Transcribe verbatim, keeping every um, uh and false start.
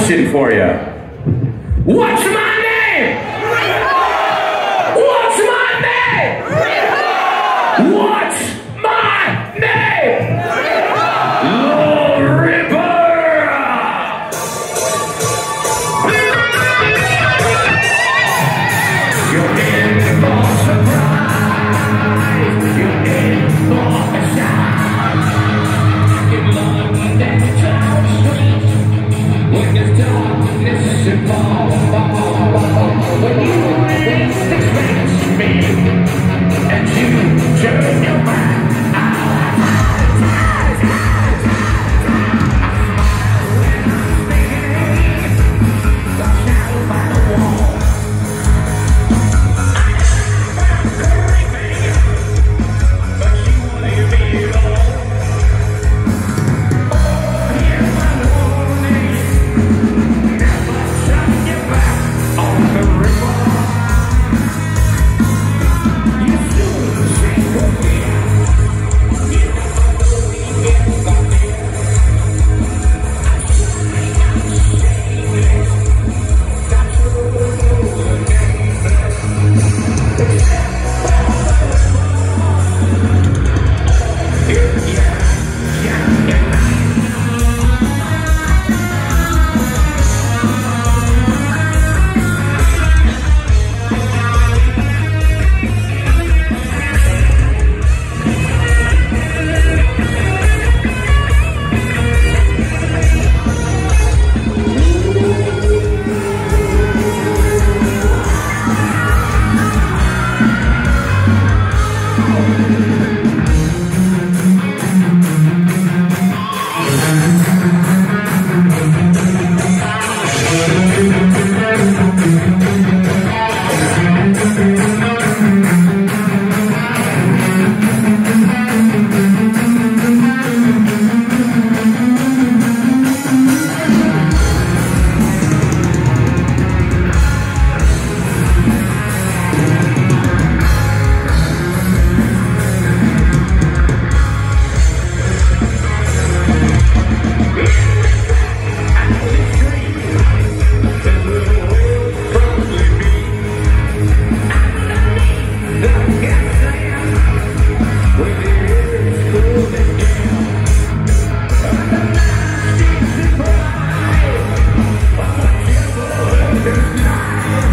question for you. What's my name? What's my name? What's my name? Lord Ripper! You're in for surprise. You're in for a shock. You're blowing down the cloud street. When there's darkness involved. When you least expect me, and you turn your back. There's not